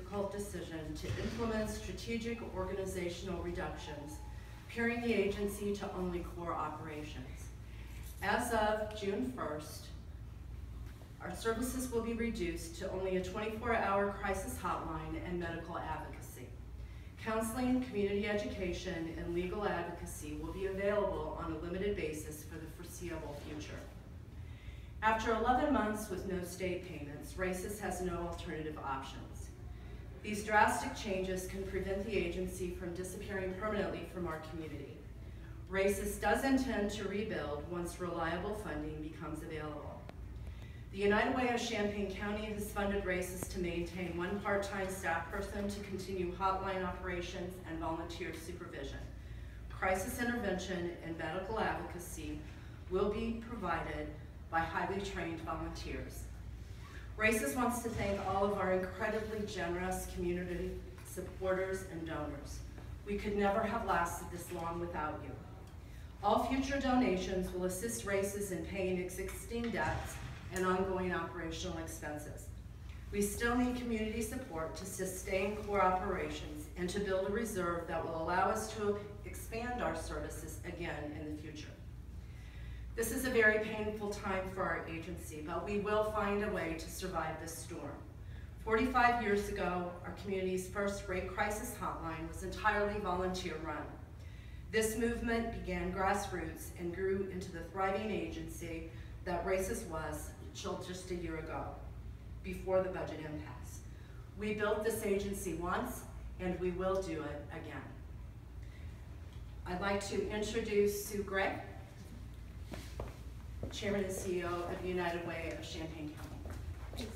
difficult decision to implement strategic organizational reductions, paring the agency to only core operations. As of June 1st, our services will be reduced to only a 24-hour crisis hotline and medical advocacy. Counseling, community education, and legal advocacy will be available on a limited basis for the foreseeable future. After 11 months with no state payments, R.A.C.E.S has no alternative options. These drastic changes can prevent the agency from disappearing permanently from our community. R.A.C.E.S does intend to rebuild once reliable funding becomes available. The United Way of Champaign County has funded R.A.C.E.S to maintain one part-time staff person to continue hotline operations and volunteer supervision. Crisis intervention and medical advocacy will be provided by highly trained volunteers. R.A.C.E.S wants to thank all of our incredibly generous community supporters and donors. We could never have lasted this long without you. All future donations will assist R.A.C.E.S in paying existing debts and ongoing operational expenses. We still need community support to sustain core operations and to build a reserve that will allow us to expand our services again in the future. This is a very painful time for our agency, but we will find a way to survive this storm. 45 years ago, our community's first rape crisis hotline was entirely volunteer run. This movement began grassroots and grew into the thriving agency that R.A.C.E.S was just a year ago, before the budget impasse. We built this agency once, and we will do it again. I'd like to introduce Sue Gray, Chairman and CEO of the United Way of Champaign County. Thanks,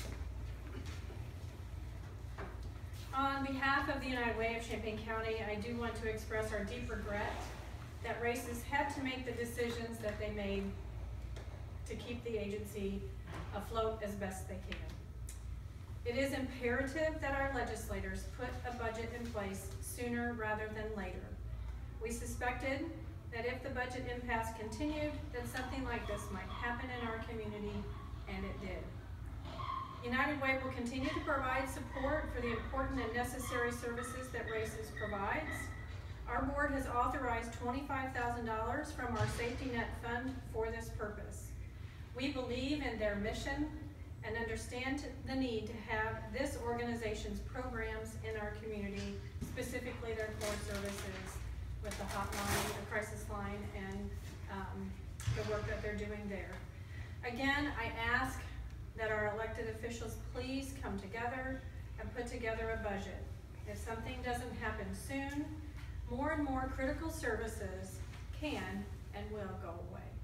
Mary. On behalf of the United Way of Champaign County, I do want to express our deep regret that R.A.C.E.S had to make the decisions that they made to keep the agency afloat as best they can. It is imperative that our legislators put a budget in place sooner rather than later. We suspected that if the budget impasse continued, then something like this might happen in our community, and it did. United Way will continue to provide support for the important and necessary services that R.A.C.E.S provides. Our board has authorized $25,000 from our safety net fund for this purpose. We believe in their mission and understand the need to have this organization's programs in our community, specifically their core services with the hotline, the crisis line, and the work that they're doing there. Again, I ask that our elected officials please come together and put together a budget. If something doesn't happen soon, more and more critical services can and will go away.